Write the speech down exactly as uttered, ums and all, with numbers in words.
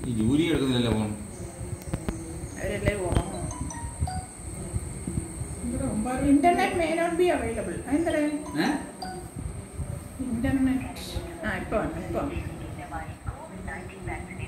ഈ Julie എടുക്കുന്നില്ലല്ലോ phone. അവരല്ലേ പോകണം. Internet may not be available. എന്താ ഇന്റർനെറ്റ്? ആ ഇപ്പൊ ഇപ്പൊ